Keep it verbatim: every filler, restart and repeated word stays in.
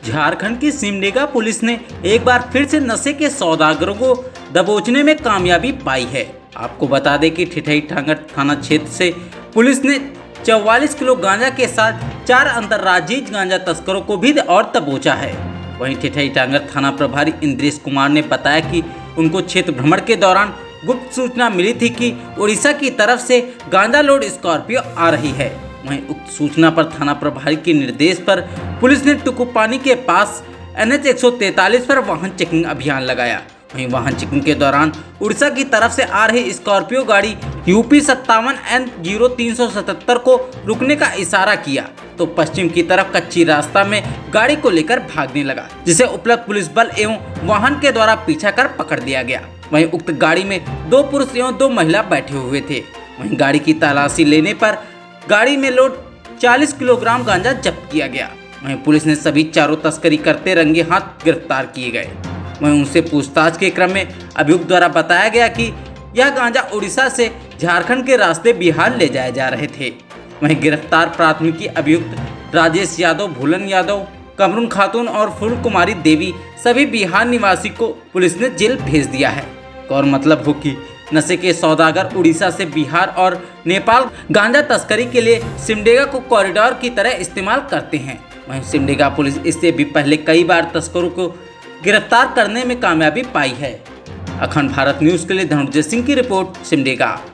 झारखंड की सिमडेगा पुलिस ने एक बार फिर से नशे के सौदागरों को दबोचने में कामयाबी पाई है। आपको बता दें कि ठिठई टांगर थाना क्षेत्र से पुलिस ने चौवालीस किलो गांजा के साथ चार अंतर्राज्यीय गांजा तस्करों को भी और दबोचा है। वहीं ठिठई टांगर थाना प्रभारी इंद्रेश कुमार ने बताया कि उनको क्षेत्र भ्रमण के दौरान गुप्त सूचना मिली थी कि उड़ीसा की तरफ से गांजा लोड स्कॉर्पियो आ रही है। वहीं उक्त सूचना पर थाना प्रभारी के निर्देश पर पुलिस ने टुकुपानी के पास एन एच एक सौ तैंतालीस पर वाहन चेकिंग अभियान लगाया। वहीं वाहन चेकिंग के दौरान उड़ीसा की तरफ से आ रही स्कॉर्पियो गाड़ी यूपी सत्तावन एन जीरो तीन सौ सतहत्तर को रुकने का इशारा किया तो पश्चिम की तरफ कच्ची रास्ता में गाड़ी को लेकर भागने लगा, जिसे उपलब्ध पुलिस बल एवं वाहन के द्वारा पीछा कर पकड़ लिया गया। वहीं उक्त गाड़ी में दो पुरुष एवं दो महिला बैठे हुए थे। वहीं गाड़ी की तलाशी लेने पर गाड़ी में लोड चालीस किलोग्राम गांजा जब्त किया गया। वहीं पुलिस ने सभी चारों तस्करी करते रंगे हाथ गिरफ्तार किए गए। वहीं उनसे पूछताछ के क्रम में अभियुक्त द्वारा बताया गया कि यह गांजा उड़ीसा से झारखंड के रास्ते बिहार ले जाए जा रहे थे। वहीं गिरफ्तार प्राथमिकी अभियुक्त राजेश यादव, भूलन यादव, कमरुन खातून और फूल कुमारी देवी सभी बिहार निवासी को पुलिस ने जेल भेज दिया है। और मतलब हो कि नशे के सौदागर उड़ीसा से बिहार और नेपाल गांजा तस्करी के लिए सिमडेगा को कॉरिडोर की तरह इस्तेमाल करते हैं। वहीं सिमडेगा पुलिस इससे भी पहले कई बार तस्करों को गिरफ्तार करने में कामयाबी पाई है। अखंड भारत न्यूज के लिए धनुंजय सिंह की रिपोर्ट, सिमडेगा।